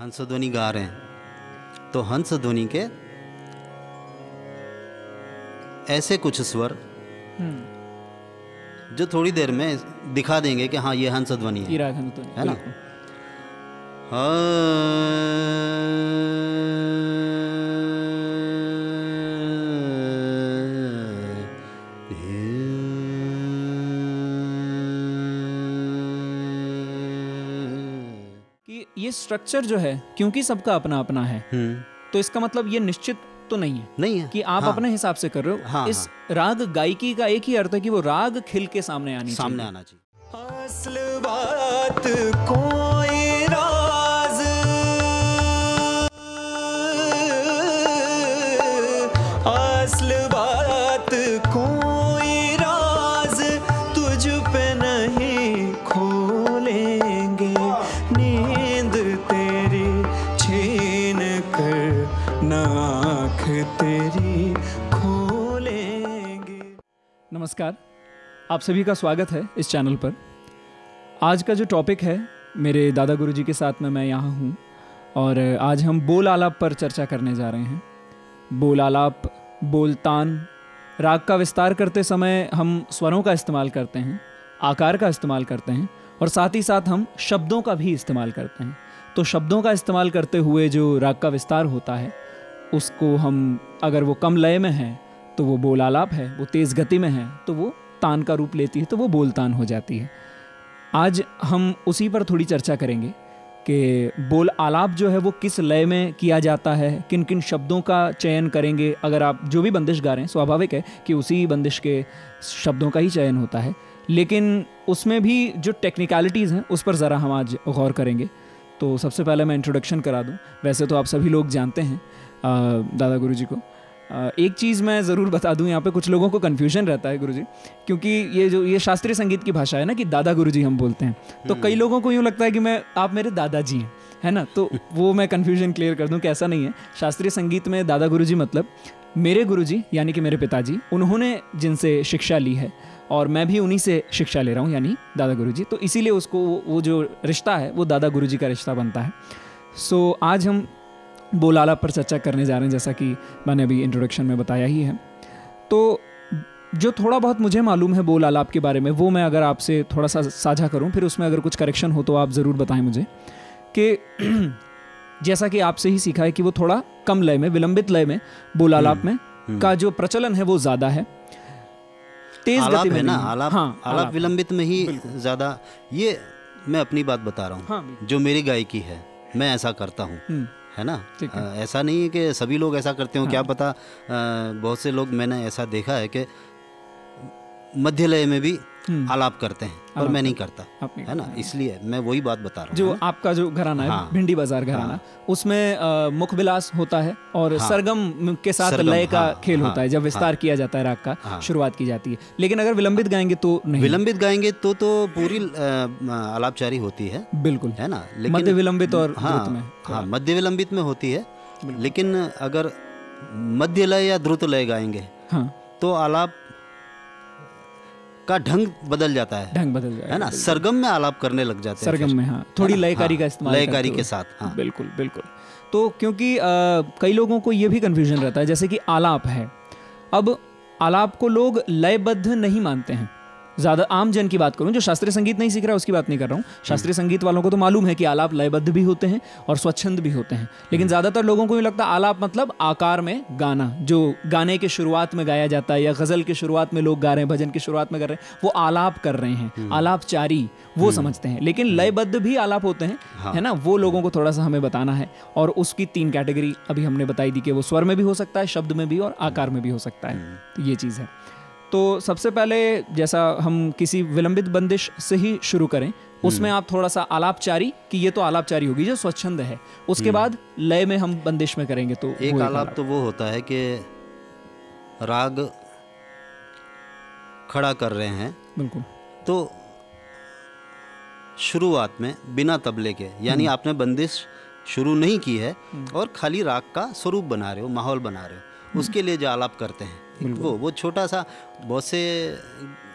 हंसध्वनि गा रहे हैं तो हंसध्वनि के ऐसे कुछ स्वर जो थोड़ी देर में दिखा देंगे कि हाँ ये हंसध्वनि है, है ना। कि ये स्ट्रक्चर जो है क्योंकि सबका अपना अपना है, तो इसका मतलब ये निश्चित तो नहीं है कि आप अपने हिसाब से कर रहे हो। हाँ, इस राग गायकी का एक ही अर्थ है कि वो राग खिल के सामने आना चाहिए। असल बात कोई राज, असल बात कोई राज तुझ पे नहीं खोलेंगे, नींद तेरी छीन कर ना आँख तेरी खोलेंगे। नमस्कार, आप सभी का स्वागत है इस चैनल पर। आज का जो टॉपिक है, मेरे दादा गुरुजी के साथ में मैं यहाँ हूँ और आज हम बोल आलाप पर चर्चा करने जा रहे हैं। बोल आलाप, बोलतान, राग का विस्तार करते समय हम स्वरों का इस्तेमाल करते हैं, आकार का इस्तेमाल करते हैं और साथ ही साथ हम शब्दों का भी इस्तेमाल करते हैं। तो शब्दों का इस्तेमाल करते हुए जो राग का विस्तार होता है उसको हम, अगर वो कम लय में है तो वो बोल आलाप है, वो तेज़ गति में है तो वो तान का रूप लेती है, तो वो बोलतान हो जाती है। आज हम उसी पर थोड़ी चर्चा करेंगे कि बोल आलाप जो है वो किस लय में किया जाता है, किन किन शब्दों का चयन करेंगे। अगर आप जो भी बंदिश गा रहे हैं, स्वाभाविक है कि उसी बंदिश के शब्दों का ही चयन होता है, लेकिन उसमें भी जो टेक्निकलिटीज़ हैं उस पर ज़रा हम आज गौर करेंगे। तो सबसे पहले मैं इंट्रोडक्शन करा दूं। वैसे तो आप सभी लोग जानते हैं दादा गुरुजी को। एक चीज़ मैं ज़रूर बता दूं, यहाँ पे कुछ लोगों को कन्फ्यूजन रहता है गुरुजी, क्योंकि ये शास्त्रीय संगीत की भाषा है ना कि दादा गुरुजी हम बोलते हैं, तो कई लोगों को यूँ लगता है कि आप मेरे दादाजी हैं, है ना। तो वो मैं कन्फ्यूजन क्लियर कर दूं कि ऐसा नहीं है। शास्त्रीय संगीत में दादा गुरुजी मतलब मेरे गुरुजी, यानी कि मेरे पिताजी, उन्होंने जिनसे शिक्षा ली है और मैं भी उन्हीं से शिक्षा ले रहा हूँ, यानी दादा गुरुजी। तो इसीलिए उसको वो जो रिश्ता है वो दादा गुरुजी का रिश्ता बनता है। सो आज हम बोल आलाप पर चर्चा करने जा रहे हैं, जैसा कि मैंने अभी इंट्रोडक्शन में बताया ही है। तो जो थोड़ा बहुत मुझे मालूम है बोल आलाप के बारे में, वो मैं अगर आपसे थोड़ा सा साझा करूं, फिर उसमें अगर कुछ करेक्शन हो तो आप ज़रूर बताएं मुझे। कि जैसा कि आपसे ही सीखा है कि वो थोड़ा कम लय में, विलंबित लय में बोल आलाप में का जो प्रचलन है वो ज़्यादा है, तेज गति में ना। आलाप विलंबित में ही ज़्यादा। ये मैं अपनी बात बता रहा हूँ, जो मेरी गायकी है मैं ऐसा करता हूँ, है ना। ऐसा नहीं है कि सभी लोग ऐसा करते हो, क्या पता। बहुत से लोग मैंने ऐसा देखा है कि मध्य लय में भी आलाप करते हैं, पर मैं नहीं करता, है ना। इसलिए मैं वही बात बता रहा हूँ। जो आपका जो घराना है, भिंडी बाजार घराना, उसमें मुख विलास होता है और सरगम के साथ लय का खेल होता है। जब विस्तार किया जाता है राग का, शुरुआत की जाती है। लेकिन अगर विलंबित गाएंगे तो नहीं, विलंबित गाएंगे तो पूरी आलापचारी होती है, बिल्कुल, है ना। लेकिन मध्य विलंबित और द्रुत में, मध्य विलंबित में होती है। लेकिन अगर मध्य लय या द्रुत लय गाएंगे तो आलाप का ढंग बदल जाता है, है ना। सरगम में आलाप करने लग जाते हैं, सरगम में थोड़ी लयकारी का इस्तेमाल, लयकारी के साथ। बिल्कुल बिल्कुल। तो क्योंकि कई लोगों को ये भी कन्फ्यूजन रहता है, जैसे कि आलाप है, अब आलाप को लोग लयबद्ध नहीं मानते हैं। ज़्यादा आम जन की बात करूं, जो शास्त्रीय संगीत नहीं सीख रहा उसकी बात नहीं कर रहा हूं। शास्त्रीय संगीत वालों को तो मालूम है कि आलाप लयबद्ध भी होते हैं और स्वच्छंद भी होते हैं, लेकिन ज़्यादातर लोगों को ये लगता है आलाप मतलब आकार में गाना, जो गाने के शुरुआत में गाया जाता है या गज़ल के शुरुआत में लोग गा रहे हैं, भजन की शुरुआत में कर रहे हैं, वो आलाप कर रहे हैं, आलापचारी वो समझते हैं। लेकिन लयबद्ध भी आलाप होते हैं, है ना। वो लोगों को थोड़ा सा हमें बताना है। और उसकी 3 कैटेगरी अभी हमने बताई दी कि वो स्वर में भी हो सकता है, शब्द में भी और आकार में भी हो सकता है। तो ये चीज़ है। तो सबसे पहले, जैसा हम किसी विलंबित बंदिश से ही शुरू करें, उसमें आप थोड़ा सा आलापचारी, कि ये तो आलापचारी होगी जो स्वच्छंद है, उसके बाद लय में हम बंदिश में करेंगे। तो एक आलाप तो वो होता है कि राग खड़ा कर रहे हैं, बिल्कुल, तो शुरुआत में बिना तबले के, यानी आपने बंदिश शुरू नहीं की है और खाली राग का स्वरूप बना रहे हो, माहौल बना रहे हो, उसके लिए जो आलाप करते हैं वो छोटा सा, बहुत से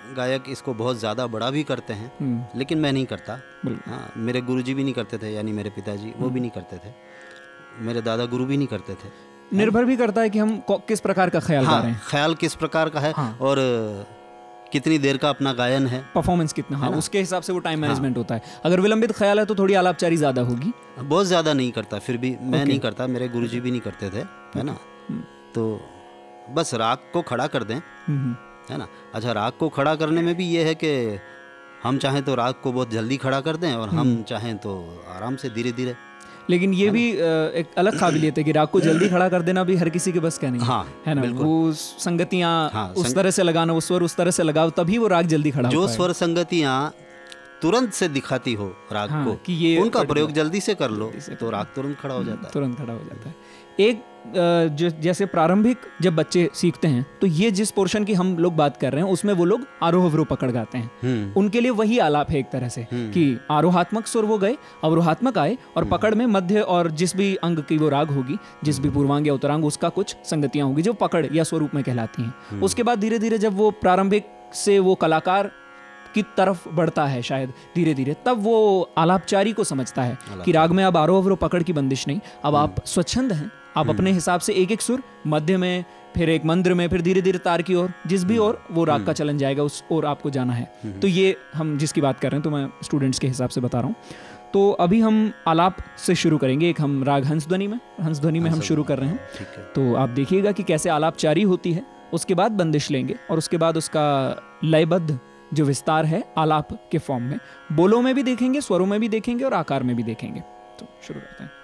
गायक इसको बहुत ज़्यादा बड़ा भी करते हैं, लेकिन मैं नहीं करता। हाँ, मेरे गुरुजी भी नहीं करते थे, यानी मेरे पिताजी, वो भी नहीं करते थे, मेरे दादा गुरु भी नहीं करते थे। निर्भर भी करता है कि हम किस प्रकार का ख्याल कर रहे हैं। ख्याल किस प्रकार का है, और कितनी देर का अपना गायन है, परफॉर्मेंस कितना, हाँ, उसके हिसाब से वो टाइम मैनेजमेंट होता है। अगर विलंबित ख्याल है तो थोड़ी आलापचारी ज़्यादा होगी। बहुत ज़्यादा नहीं करता, फिर भी मैं नहीं करता, मेरे गुरुजी भी नहीं करते थे, है ना। तो बस राग को खड़ा कर दें, है ना। अच्छा, राग को खड़ा करने में भी ये है कि हम चाहें तो राग को बहुत जल्दी खड़ा कर दें, और हम चाहें तो आराम से धीरे धीरे। लेकिन ये भी एक अलग काबिलियत है कि राग को जल्दी खड़ा कर देना भी हर किसी के बस का नहीं, हाँ, है ना। वो संगतियाँ उस तरह से लगाना, वो स्वर उस तरह से लगाओ, तभी वो राग जल्दी खड़ा जो स्वर संगतियाँ तुरंत से दिखाती हो राग को, कि ये उनका प्रयोग जल्दी से कर लो तो राग तुरंत खड़ा हो जाता है। तुरंत खड़ा हो जाता है। एक जैसे प्रारंभिक जब बच्चे सीखते हैं तो ये जिस पोर्शन की हम लोग बात कर रहे हैं उसमें वो लोग आरोह अवरोह पकड़ गाते हैं। उनके लिए वही आलाप है एक तरह से, कि आरोहात्मक सुर वो गए, अवरोहात्मक आए, और पकड़ में मध्य और जिस भी अंग की वो राग होगी, जिस भी पूर्वांग या उत्तरांग, उसका कुछ संगतियां होगी जो पकड़ या स्वरूप में कहलाती हैं। उसके बाद धीरे धीरे जब वो प्रारंभिक से वो कलाकार की तरफ बढ़ता है, शायद धीरे धीरे, तब वो आलापचारी को समझता है कि राग में अब आरोह अवरोह पकड़ की बंदिश नहीं, अब आप स्वच्छंद हैं, आप अपने हिसाब से एक एक सुर, मध्य में, फिर एक मंद्र में, फिर धीरे धीरे तार की ओर, जिस भी ओर वो राग का चलन जाएगा उस ओर आपको जाना है। तो ये हम जिसकी बात कर रहे हैं, तो मैं स्टूडेंट्स के हिसाब से बता रहा हूँ। तो अभी हम आलाप से शुरू करेंगे। एक हम राग हंसध्वनि में हम शुरू कर रहे हैं। तो आप देखिएगा कि कैसे आलापचारी होती है, उसके बाद बंदिश लेंगे, और उसके बाद उसका लयबद्ध जो विस्तार है आलाप के फॉर्म में, बोलों में भी देखेंगे, स्वरों में भी देखेंगे, और आकार में भी देखेंगे। तो शुरू करते हैं।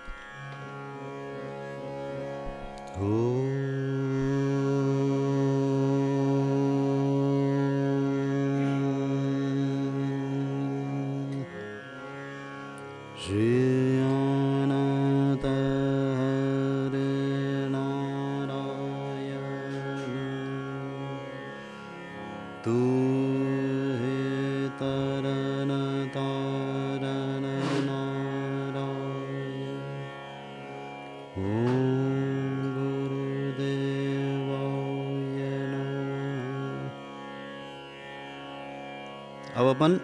अब अपन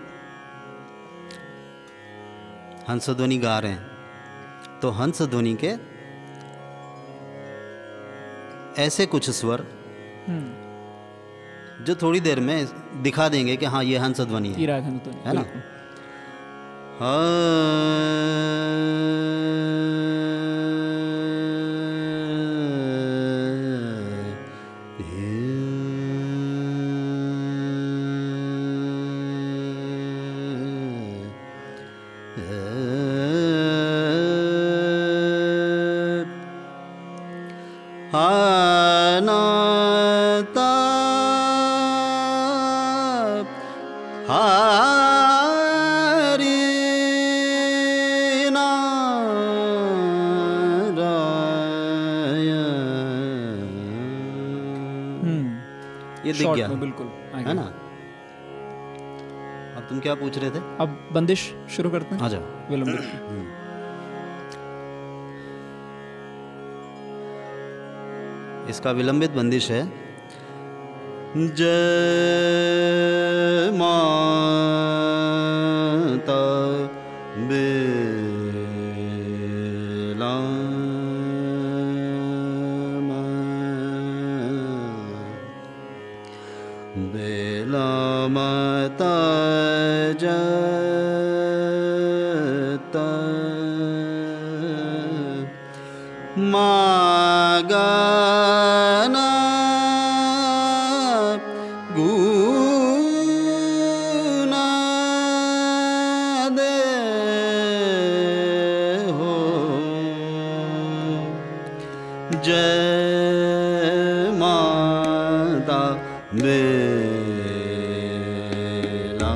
हंसध्वनि गा रहे हैं, तो हंसध्वनि के ऐसे कुछ स्वर जो थोड़ी देर में दिखा देंगे कि हाँ ये हंसध्वनि है ना। ये दिख गया, बिल्कुल है ना। अब तुम क्या पूछ रहे थे? अब बंदिश शुरू करते हैं। आजा। विलंबित। इसका विलंबित बंदिश है जय माता बेला बेला माता जता मागाना गुना दे हो जय माता बेला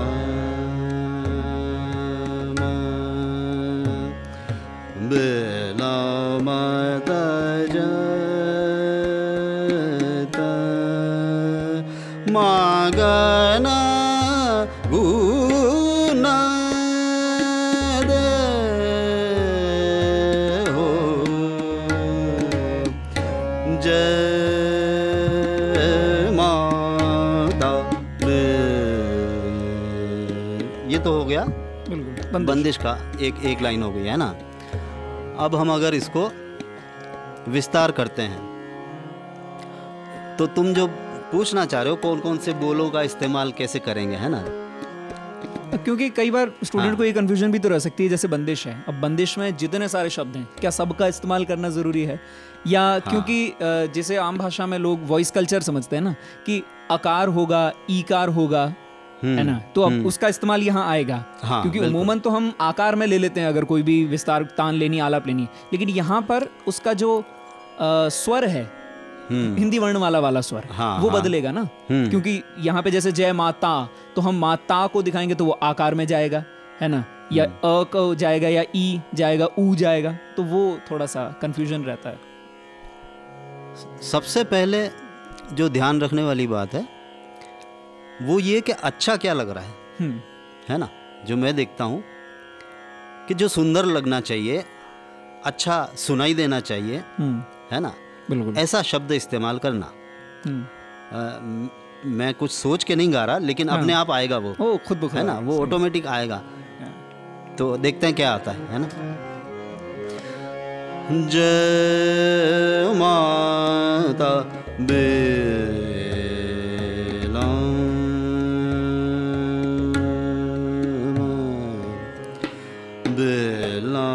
बेला माता जता मागना गुना दे हो जय माता बेला बिल्कुल बंदिश का एक लाइन हो गई है ना। अब हम अगर इसको विस्तार करते हैं तो तुम जो पूछना चाह रहे हो कौन कौन से बोलों का इस्तेमाल कैसे करेंगे, है ना। क्योंकि कई बार स्टूडेंट को ये कंफ्यूजन भी तो रह सकती है, जैसे बंदिश है, अब बंदिश में जितने सारे शब्द हैं क्या सबका इस्तेमाल करना ज़रूरी है, या क्योंकि जैसे आम भाषा में लोग वॉइस कल्चर समझते हैं ना कि अकार होगा, ईकार होगा, है ना, तो अब उसका इस्तेमाल यहाँ आएगा। क्योंकि उमूमन तो हम आकार में ले लेते हैं अगर कोई भी विस्तार, तान लेनी, आलाप लेनी, लेकिन यहाँ पर उसका जो स्वर है, हिंदी वर्ण वाला स्वर, वो बदलेगा ना। क्योंकि यहाँ पे जैसे जय माता, तो हम माता को दिखाएंगे तो वो आकार में जाएगा, है ना, या अ को जाएगा, या ई जाएगा, ऊ जाएगा, तो वो थोड़ा सा कंफ्यूजन रहता है। सबसे पहले जो ध्यान रखने वाली बात है वो ये कि अच्छा क्या लग रहा है ना। जो मैं देखता हूँ कि जो सुंदर लगना चाहिए, अच्छा सुनाई देना चाहिए, है ना, बिल्कुल ऐसा शब्द इस्तेमाल करना। मैं कुछ सोच के नहीं गा रहा, लेकिन अपने आप आएगा वो खुद है ना, वो ऑटोमेटिक आएगा। तो देखते हैं क्या आता है ना। जय माता बेला बेला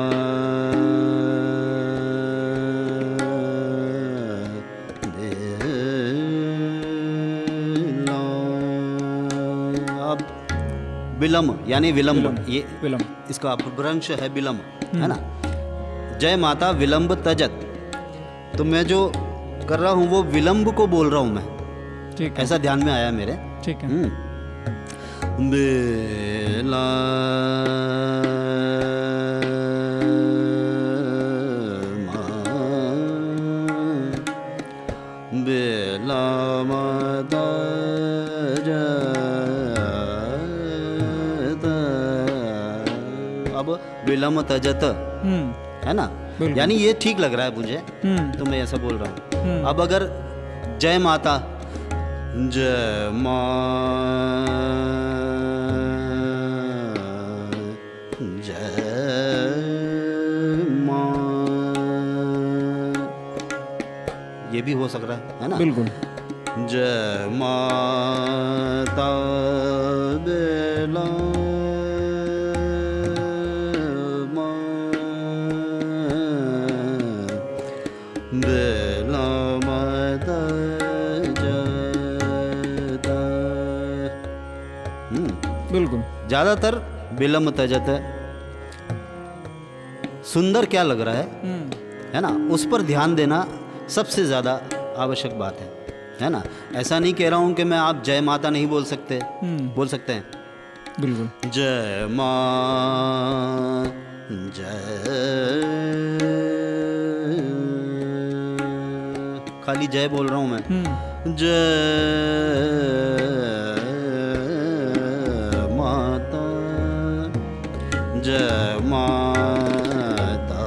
विलम्ब यानी विलम्ब, ये विलम्ब, इसका अपभ्रंश है विलम्ब, है ना। जय माता विलम्ब तजत, तो मैं जो कर रहा हूँ वो विलम्ब को बोल रहा हूँ मैं, ठीक है, ऐसा ध्यान में आया मेरे, ठीक है। बेला बेला माता विलम्ब तजत, है ना, यानी ये ठीक लग रहा है मुझे, तो मैं ऐसा बोल रहा हूँ। अब अगर जय माता, जय माँ, जय माँ, ये भी हो सक रहा है ना, बिल्कुल। जय माता बेला बिल्कुल। ज्यादातर विलम्ब तजत है। सुंदर क्या लग रहा है ना, उस पर ध्यान देना सबसे ज्यादा आवश्यक बात है ना। ऐसा नहीं कह रहा हूं कि मैं आप जय माता नहीं बोल सकते, बोल सकते हैं, बिल्कुल। जय मां, जय, खाली जय बोल रहा हूं मैं, जय माता, जय माता,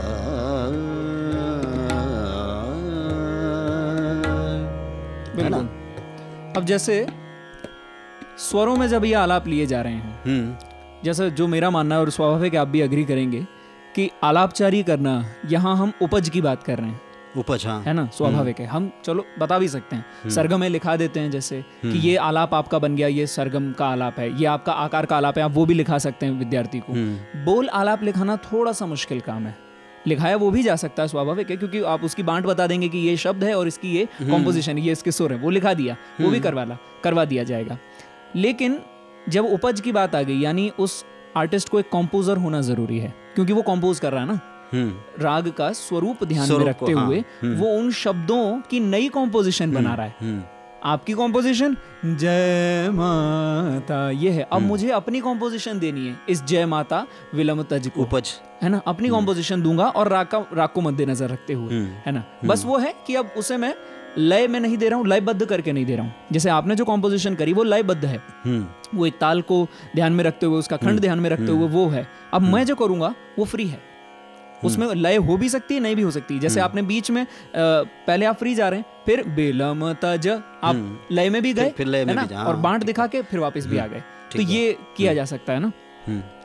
है ना। अब जैसे स्वरों में जब ये आलाप लिए जा रहे हैं, जैसे जो मेरा मानना है और स्वाभाविक आप भी अग्री करेंगे कि आलापचारी करना, यहाँ हम उपज की बात कर रहे हैं, उपज, हाँ, है ना, स्वाभाविक है। हम चलो बता भी सकते हैं, सरगम में लिखा देते हैं जैसे कि ये आलाप आपका बन गया, ये सरगम का आलाप है, ये आपका आकार का आलाप है, आप वो भी लिखा सकते हैं विद्यार्थी को। बोल आलाप लिखाना थोड़ा सा मुश्किल काम है, लिखाया वो भी जा सकता है, स्वाभाविक है, क्योंकि आप उसकी बांट बता देंगे कि ये शब्द है और इसकी ये कॉम्पोजिशन, ये इसके सुर है, वो लिखा दिया, वो भी करवा दिया जाएगा। लेकिन जब उपज की बात आ गई, यानी उस आर्टिस्ट को एक कॉम्पोजर होना जरूरी है, क्योंकि वो कॉम्पोज कर रहा है ना, राग का स्वरूप ध्यान में रखते हुए वो उन शब्दों की नई कॉम्पोजिशन बना रहा है। आपकी कॉम्पोजिशन जय माता ये है, अब मुझे अपनी कॉम्पोजिशन देनी है इस जय माता विलम्ब तज को, उपज, है ना, अपनी कॉम्पोजिशन दूंगा और राग को मद्देनजर रखते हुए, है ना। बस वो है कि अब उसे मैं लय में नहीं दे रहा हूँ, लयबद्ध करके नहीं दे रहा हूँ। जैसे आपने जो कॉम्पोजिशन करी वो लयबद्ध है, वो एक ताल को ध्यान में रखते हुए, उसका खंड ध्यान में रखते हुए वो है। अब मैं जो करूंगा वो फ्री है, उसमें लय हो भी सकती है, नहीं भी हो सकती। जैसे आपने बीच में पहले आप फ्री जा रहे हैं, फिर बेलम तज आप लय में भी गए, है ना, और बांट दिखा के फिर वापस भी आ गए, तो ये किया जा सकता है ना।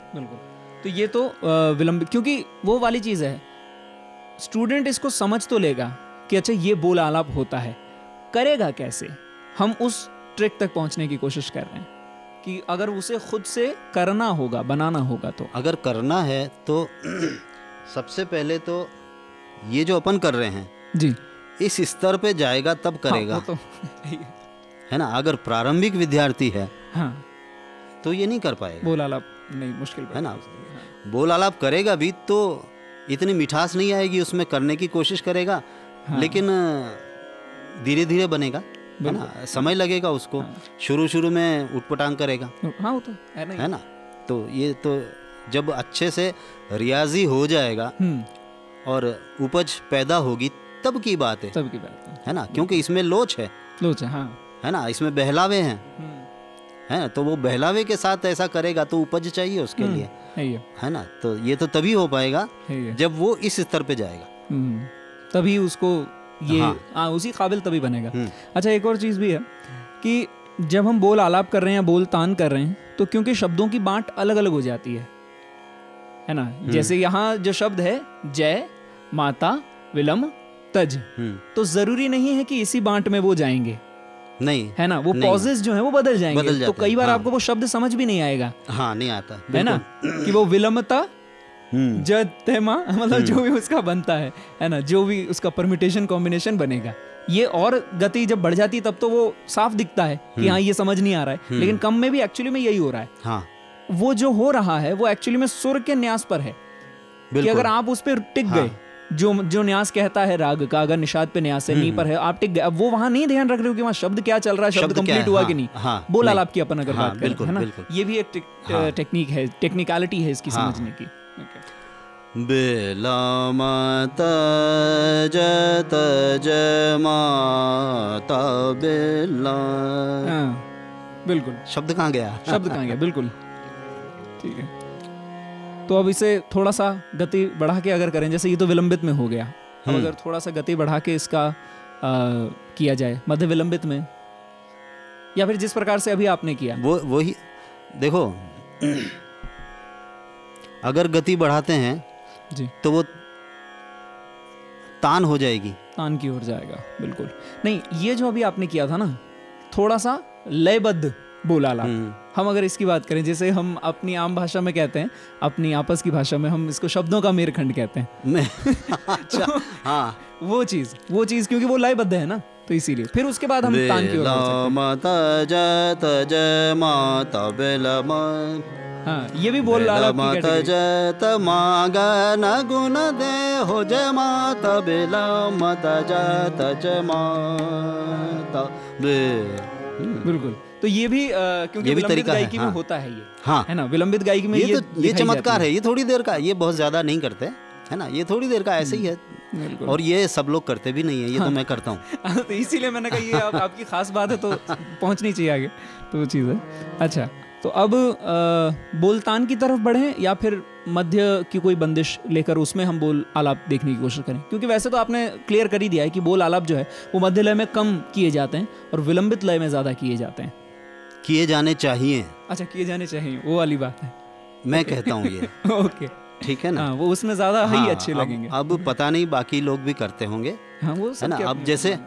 बिल्कुल। तो ये तो विलंब, क्योंकि वो वाली चीज़ है, स्टूडेंट इसको समझ तो लेगा कि अच्छा ये बोल आलाप होता है, करेगा कैसे? हम उस ट्रिक तक पहुंचने की कोशिश कर रहे हैं कि अगर उसे खुद से करना होगा, बनाना होगा, तो अगर करना है तो सबसे पहले तो ये जो अपन कर रहे हैं जी, इस स्तर पे जाएगा तब करेगा। हाँ, तो है ना, अगर प्रारंभिक विद्यार्थी है हाँ, तो ये नहीं कर पाएगा, बोल आलाप नहीं, मुश्किल है ना। बोल आलाप करेगा भी तो इतनी मिठास नहीं आएगी उसमें, करने की कोशिश करेगा, हाँ, लेकिन धीरे धीरे बनेगा, है ना, समय लगेगा उसको। हाँ, शुरू में उटपटांग करेगा, हाँ, वो तो है नहीं, है ना। तो ये तो जब अच्छे से रियाजी हो जाएगा और उपज पैदा होगी तब की बात है, तब की बात है ना, क्योंकि इसमें लोच है, हाँ, है ना, इसमें बहलावे हैं, है ना। तो वो बहलावे के साथ ऐसा करेगा तो उपज चाहिए उसके लिए, है ना। तो ये तो तभी हो पाएगा जब वो इस स्तर पे जाएगा, तभी उसको ये हाँ, उसी काबिल तभी बनेगा। अच्छा, एक और चीज़ भी है कि जब हम बोल आलाप कर रहे हैं, बोल तान कर रहे हैं, तो क्योंकि शब्दों की बांट अलग अलग हो जाती है ना। जैसे यहाँ जो शब्द है जय, माता, विलंब, तज, तो जरूरी नहीं है कि इसी बांट में वो जाएंगे, नहीं, है ना। वो पॉजेस जो है वो बदल जाएंगे, तो कई बार आपको वो शब्द समझ भी नहीं आएगा, हाँ, नहीं आता, है ना, कि वो विलंबता जमा, मतलब जो भी उसका बनता है ना, जो भी उसका परम्यूटेशन कॉम्बिनेशन बनेगा, ये और गति जब बढ़ जाती है तब तो वो साफ दिखता है कि हाँ ये समझ नहीं आ रहा है, लेकिन कम में भी एक्चुअली में यही हो रहा है। हाँ, वो जो हो रहा है वो एक्चुअली में सुर के न्यास पर है, कि अगर आप उस पर टिक गए, जो न्यास कहता है राग का, अगर निषाद पे न्यास है, नी पर है, आप टिक गए, अब वो वहां नहीं ध्यान रख रहे हो कि वहां शब्द क्या चल रहा है, शब्द कंप्लीट हुआ कि नहीं, बोल आलाप की अपन अगर बात करें, है ना, ये भी एक टेक्निक है, टेक्निकलिटी है इसकी समझने की। बिलम तज तज माता बिलम, बिल्कुल, शब्द कहाँ गया, शब्द कहाँ गया, बिल्कुल ठीक है। तो अब इसे थोड़ा सा गति बढ़ा के अगर करें, जैसे ये तो विलंबित में हो गया, अब अगर थोड़ा सा गति बढ़ा के इसका किया जाए मध्य विलंबित में, या फिर जिस प्रकार से अभी आपने किया, वो ही देखो, अगर गति बढ़ाते हैं जी तो वो तान हो जाएगी, तान की ओर जाएगा, बिल्कुल नहीं। ये जो अभी आपने किया था ना, थोड़ा सा लयबद्ध बोला ला, हम अगर इसकी बात करें, जैसे हम अपनी आम भाषा में कहते हैं, अपनी आपस की भाषा में हम इसको शब्दों का मेरखंड कहते हैं। अच्छा, तो हाँ, वो चीज क्योंकि वो लयबद्ध है ना, तो इसीलिए फिर उसके बाद हम तान की ओर हाँ, ये भी बोल रहा बिल्कुल। तो ये भी क्योंकि विलंबित गायकी में होता है ये, हाँ, है ना, विलंबित गायकी में ये चमत्कार है, ये थोड़ी देर का, ये बहुत ज्यादा नहीं करते, है ना, ये थोड़ी देर का ऐसे ही है, और ये सब लोग करते भी नहीं है, ये तो मैं करता हूँ। तो इसीलिए मैंने कहा ये आपकी खास बात है, तो पहुंचनी चाहिए आगे, तो वो चीज़ है। अच्छा, तो अब बोलतान की तरफ बढ़ें या फिर मध्य की कोई बंदिश लेकर उसमें हम बोल आलाप देखने की कोशिश करें, क्योंकि वैसे तो आपने क्लियर कर ही दिया है कि बोल आलाप जो है वो मध्य लय में कम किए जाते हैं और विलंबित लय में ज़्यादा किए जाते हैं, किए जाने चाहिए। अच्छा, किए जाने चाहिए, वो वाली बात है, मैं कहता हूँ ये ओके, ठीक है ना, हाँ, वो उसमें ज़्यादा ही अच्छे लगेंगे। अब पता नहीं बाकी लोग भी करते होंगे, हाँ, वो है ना। अब जैसे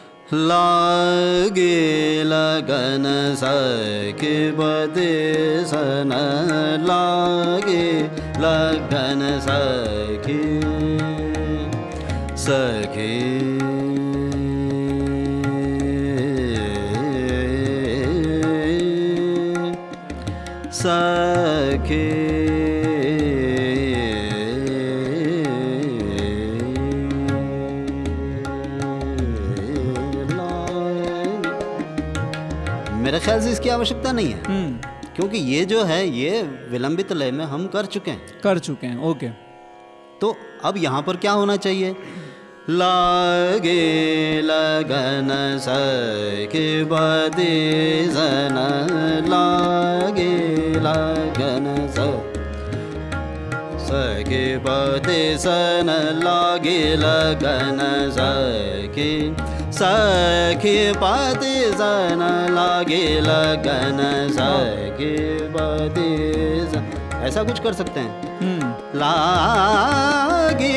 लागे लगन सके बदे सन, लागे लगन सके सके सके, मेरे ख्याल से इसकी आवश्यकता नहीं है, क्योंकि ये जो है ये विलंबित लय में हम कर चुके हैं, ओके। तो अब यहाँ पर क्या होना चाहिए, लागे लगन सके बदे सन, लागे लगन सके बदे सन, लागे लगन सके सखी पति सन, लागे लगन सके पति सन, ऐसा कुछ कर सकते हैं। लागे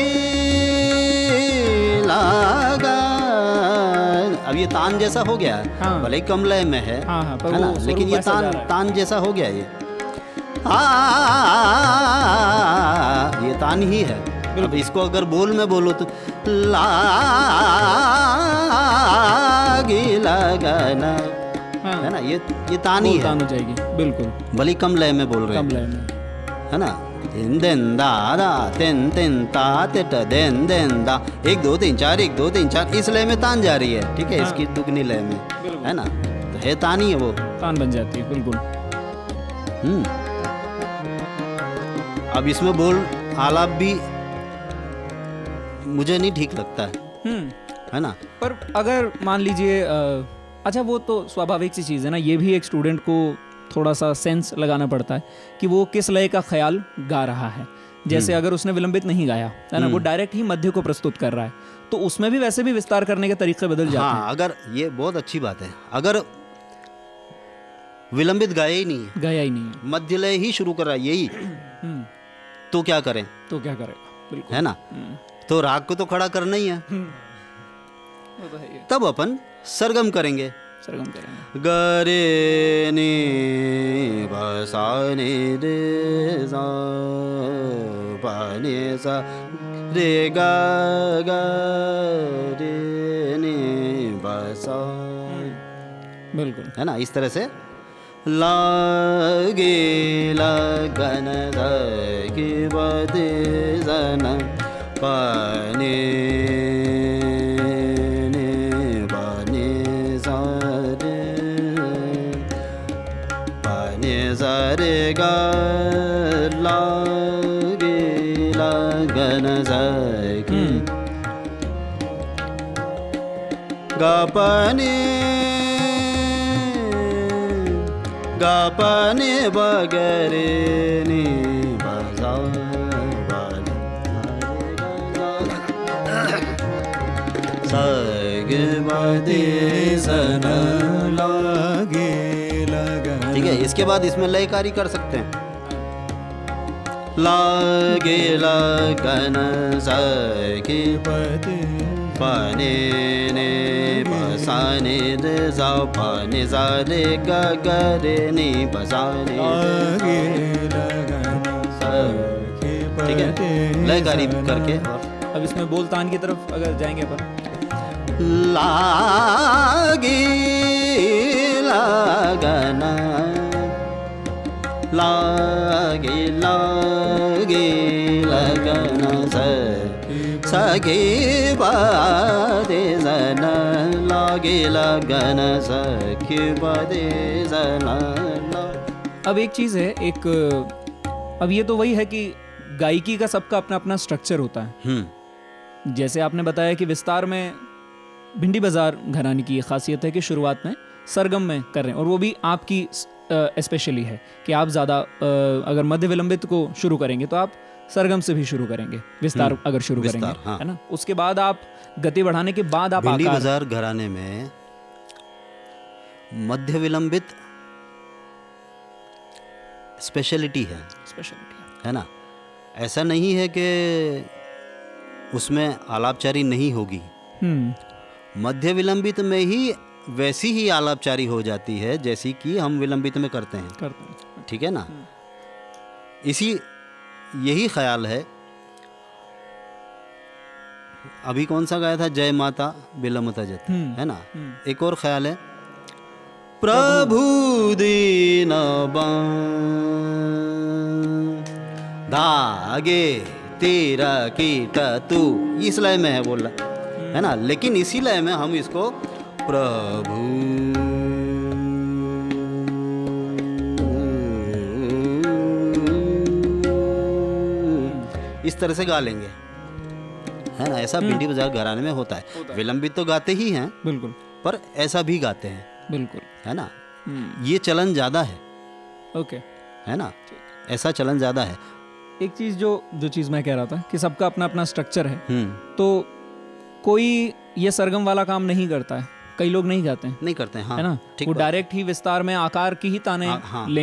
लागा, अब ये तान जैसा हो गया है। हाँ। भले ही कम लय में है, है ना, लेकिन ये तान जैसा हो गया ये। ये तान ही है। अब इसको अगर बोल में बोलो तो लागी लगाना, है ना, ये तान ही है, तान हो जाएगी बिल्कुल। भले कम लय में बोल रहे हैं, कम लय में, है ना। दिन दिन दा दा तिन तिन ता तिट दिन दिन दा, 1 2 3 4 1 2 3 4, इस लय में तान जा रही है, ठीक है। इसकी दुगनी लय में, है ना, तो है तान ही है, वो तान बन जाती है बिल्कुल। अब इसमें बोल आलाप भी मुझे नहीं ठीक लगता है ना। पर अगर मान लीजिए अच्छा, वो तो स्वाभाविक सी चीज़ है ना, ये भी एक स्टूडेंट को थोड़ा सा सेंस लगाना पड़ता है कि वो किस लय का ख्याल गा रहा है। जैसे अगर उसने विलंबित नहीं गाया है ना, वो डायरेक्ट ही मध्य को प्रस्तुत कर रहा है, तो उसमें भी वैसे भी विस्तार करने के तरीके बदल जाते हैं। अगर ये बहुत अच्छी बात है, अगर विलंबित गाया ही नहीं है, मध्य लय ही शुरू कर रहा है यही, तो क्या करें? बिल्कुल, है ना। तो राग को तो खड़ा करना ही है, तब अपन सरगम करेंगे। गरे नी बसा नी रे सा पा नी सा रे गा गा रे नी बसा, बिल्कुल, है ना। इस तरह से लागे लगन की बदे जन पाने सारे गा लागे लगन सकी गापने बगरे नी बजा सग बदे सन लागे। ठीक है, इसके बाद इसमें लयकारी कर सकते हैं। लागे लगन सकी पने ने बसाने रे जाओ पने सारे गगरे ने बसाने। ठीक है, लयकारी करके। अब इसमें बोल तान की तरफ अगर जाएंगे अपन, लागे लगना लागे लागे लगना सगे बादे जना लागे लगना सखे बादे जना। अब एक चीज़ है, अब ये तो वही है कि गायकी का सबका अपना अपना स्ट्रक्चर होता है। जैसे आपने बताया कि विस्तार में भिंडी बाजार घराने की खासियत है कि शुरुआत में सरगम में कर रहे हैं, और वो भी आपकी स्पेशली है कि आप ज़्यादा अगर मध्य विलंबित को शुरू करेंगे तो आप सरगम से भी शुरू करेंगे, विस्तार अगर शुरू करेंगे, हाँ। है ना। उसके बाद आप गति बढ़ाने के बाद आप भिंडी बाजार घराने में मध्य विलंबित स्पेशलिटी है ना। ऐसा नहीं है कि उसमें आलापचारी नहीं होगी, मध्य विलंबित में ही वैसी ही आलापचारी हो जाती है जैसी कि हम विलंबित में करते हैं। ठीक है ना। यही ख्याल है। अभी कौन सा गाया था, जय माता विलंबित जत, है ना। एक और ख्याल है, प्रभु दीन धागे तेरा कीट तू, इस लय में है बोला, है ना। लेकिन इसी लय में हम इसको प्रभु इस तरह से गा लेंगे, है ना। ऐसा भिंडी बाजार घराने में होता है। विलंबित तो गाते ही हैं बिल्कुल, पर ऐसा भी गाते हैं बिल्कुल, है ना। ये चलन ज्यादा है, ओके, है ना, ऐसा चलन ज्यादा है। एक चीज जो चीज मैं कह रहा था कि सबका अपना अपना स्ट्रक्चर है, तो कोई ये सरगम वाला काम नहीं करता है, कई लोग नहीं गाते हैं, नहीं करते हैं, हाँ, है ना। वो डायरेक्ट ही विस्तार में आकार की ही ताने लेंगे,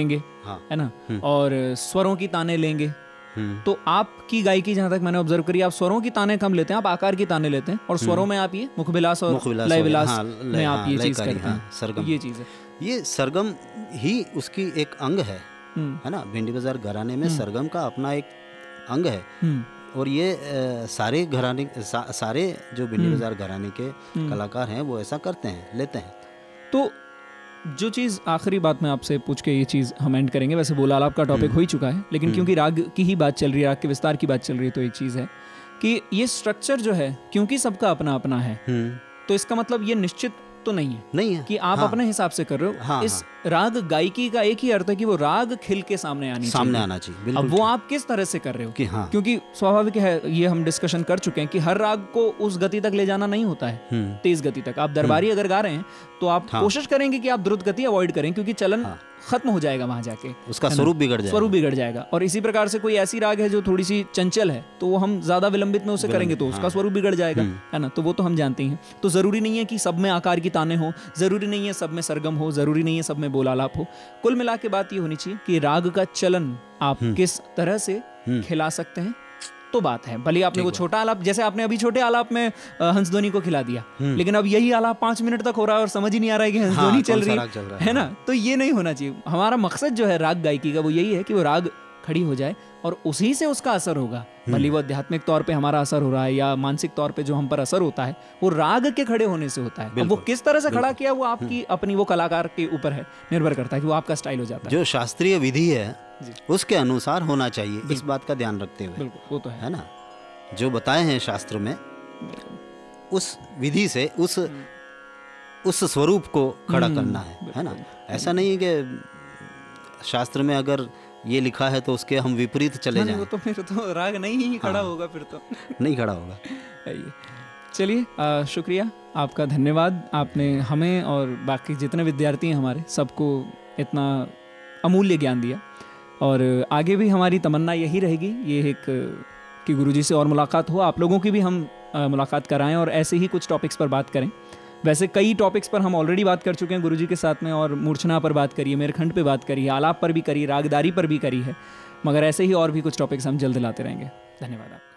हाँ। है ना, और स्वरों की ताने लेंगे। तो आपकी गायकी जहाँ तक मैंने ऑब्जर्व करी, आप स्वरों की ताने कम लेते हैं, आप आकार की ताने लेते हैं, और स्वरों में आप ये मुखविलास और लय विलास में आप ये चीज करते हैं। सरगम, ये चीज है, ये सरगम ही उसकी एक अंग है ना। भिंडी बाजार घराने में सरगम का अपना एक अंग है, और ये सारे घराने सारे जो भिंडी बाजार घराने के कलाकार हैं वो ऐसा करते हैं, लेते हैं। तो जो चीज़ आखिरी बात मैं आपसे पूछ के ये चीज़ हम एंड करेंगे, वैसे बोल आलाप का टॉपिक हो ही चुका है, लेकिन क्योंकि राग की ही बात चल रही है, राग के विस्तार की बात चल रही है, तो एक चीज़ है कि ये स्ट्रक्चर जो है, क्योंकि सबका अपना अपना है, तो इसका मतलब ये निश्चित तो नहीं है कि आप अपने हिसाब से कर रहे हो। इस राग गायकी का एक ही अर्थ है कि वो राग खिल के सामने आना चाहिए। अब वो आप किस तरह से कर रहे हो, क्योंकि स्वाभाविक है, ये हम डिस्कशन कर चुके हैं कि हर राग को उस गति तक ले जाना नहीं होता है, तेज गति तक। आप दरबारी अगर गा रहे हैं तो आप कोशिश करेंगे कि आप द्रुत गति अवॉइड करें, क्योंकि चलन खत्म हो जाएगा वहां जाके, उसका स्वरूप बिगड़ जाएगा। और इसी प्रकार से कोई ऐसी राग है जो थोड़ी सी चंचल है, तो वो हम ज्यादा विलंबित में उसे करेंगे तो उसका स्वरूप बिगड़ जाएगा, है ना। तो वो तो हम जानते ही हैं। तो जरूरी नहीं है कि सब में आकार की ताने हो, जरूरी नहीं है सब में सरगम हो, जरूरी नहीं है सब में बोल आलाप हो। कुल मिला के बात ये होनी चाहिए कि राग का चलन आप किस तरह से खिला सकते हैं, तो बात है। भले आपने वो छोटा आलाप, जैसे आपने अभी छोटे आलाप में हंसध्वनि को खिला दिया, लेकिन अब यही आलाप 5 मिनट तक हो रहा है और समझ ही नहीं आ रहा है कि हंसध्वनि चल रही है ना। तो ये नहीं होना चाहिए। हमारा मकसद जो है राग गायकी का वो यही है कि वो राग खड़ी हो जाए और उसी से उसका असर होगा। भले वो आध्यात्मिक तौर पे हमारा असर हो रहा है या मानसिक तौर पे जो हम पर असर होता है वो राग के खड़े होने से होता है। अब वो किस तरह से खड़ा किया वो आपकी अपनी वो कलाकार के ऊपर है, निर्भर करता है कि वो आपका स्टाइल हो जाता है। जो शास्त्रीय विधि है उसके अनुसार होना चाहिए, इस बात का ध्यान रखते हुए। बिल्कुल, वो तो है ना, जो बताए हैं शास्त्र में उस विधि से उस स्वरूप को खड़ा करना है ना। ऐसा नहीं है कि शास्त्र में अगर ये लिखा है तो उसके हम विपरीत चले जाएं। वो तो फिर तो राग नहीं ही खड़ा होगा, फिर तो नहीं खड़ा होगा। चलिए, शुक्रिया आपका, धन्यवाद। आपने हमें और बाकी जितने विद्यार्थी हैं हमारे सबको इतना अमूल्य ज्ञान दिया, और आगे भी हमारी तमन्ना यही रहेगी ये एक कि गुरुजी से और मुलाकात हो, आप लोगों की भी हम मुलाकात कराएं और ऐसे ही कुछ टॉपिक्स पर बात करें। वैसे कई टॉपिक्स पर हम ऑलरेडी बात कर चुके हैं गुरुजी के साथ में, और मूर्छना पर बात करी है, मेरखंड पे बात करी है, आलाप पर भी करी, रागदारी पर भी करी है, मगर ऐसे ही और भी कुछ टॉपिक्स हम जल्द लाते रहेंगे। धन्यवाद आप।